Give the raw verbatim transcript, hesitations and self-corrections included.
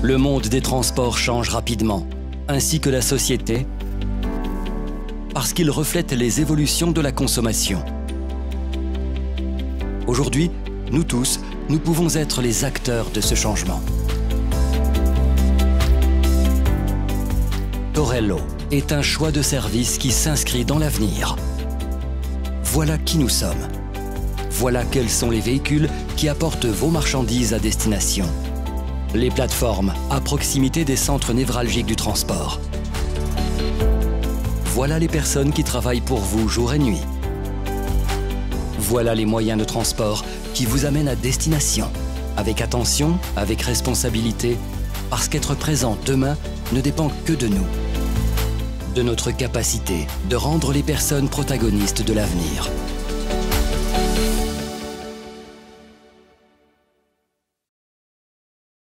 Le monde des transports change rapidement, ainsi que la société, parce qu'il reflète les évolutions de la consommation. Aujourd'hui, nous tous, nous pouvons être les acteurs de ce changement. Torello est un choix de service qui s'inscrit dans l'avenir. Voilà qui nous sommes. Voilà quels sont les véhicules qui apportent vos marchandises à destination. Les plateformes à proximité des centres névralgiques du transport. Voilà les personnes qui travaillent pour vous jour et nuit. Voilà les moyens de transport qui vous amènent à destination. Avec attention, avec responsabilité, parce qu'être présent demain ne dépend que de nous. De notre capacité de rendre les personnes protagonistes de l'avenir.